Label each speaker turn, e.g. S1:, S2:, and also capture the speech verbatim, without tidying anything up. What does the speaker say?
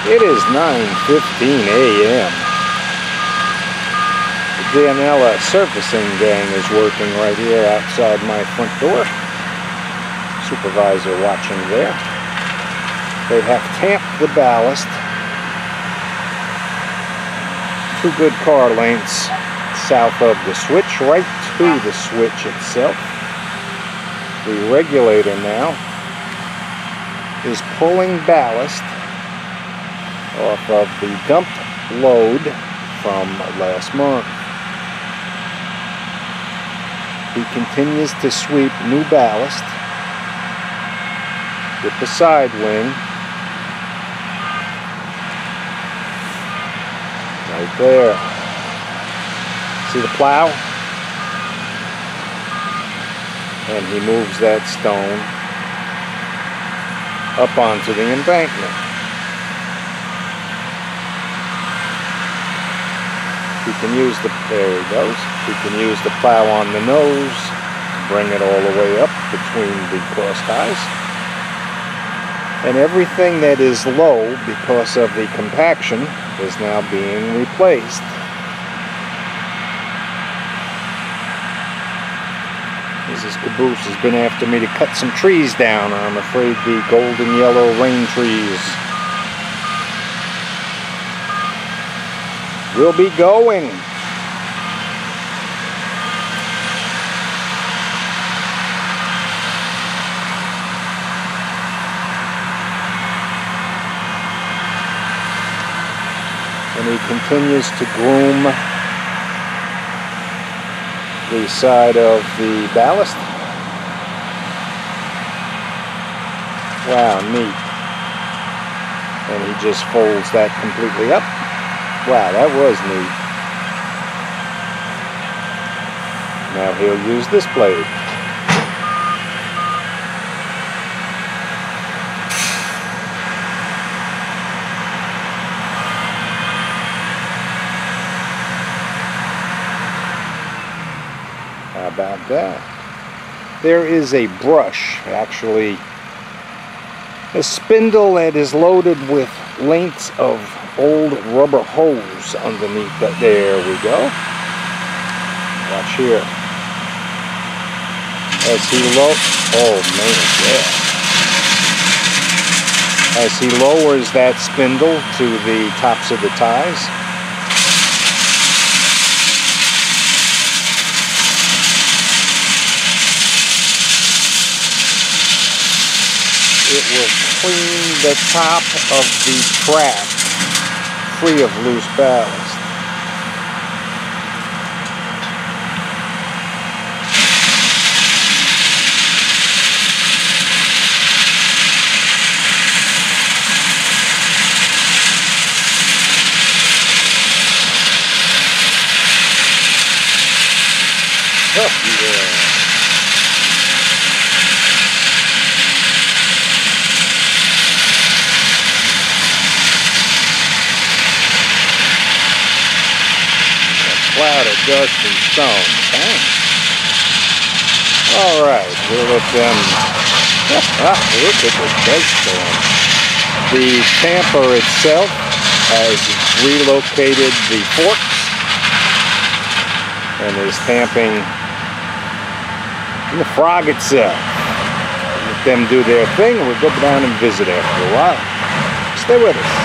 S1: It is nine fifteen a m The Danella surfacing gang is working right here outside my front door. Supervisor watching there. They have tamped the ballast. Two good car lengths south of the switch, right to the switch itself. The regulator now is pulling ballast off of the dumped load from last month. He continues to sweep new ballast with the side wing right there. See the plow? And he moves that stone up onto the embankment. He can use the, there he goes, he can use the plow on the nose to bring it all the way up between the cross ties. And everything that is low because of the compaction is now being replaced. Missus Caboose has been after me to cut some trees down. I'm afraid the golden yellow rain trees will be going. And he continues to groom the side of the ballast. Wow, neat. And he just folds that completely up. Wow, that was neat. Now he'll use this blade. How about that? There is a brush, actually a spindle that is loaded with lengths of old rubber hose underneath that. There we go. Watch here. As he low, oh man, yeah. As he lowers that spindle to the tops of the ties, it will clean the top of the track free of loose ballast. Oh, yeah. Cloud of dust and stone. Huh? All right, we'll let them. Ah, look at the dust storm. The tamper itself has relocated the forks and is tamping the frog itself. Let them do their thing, and we'll go down and visit after a while. Stay with us.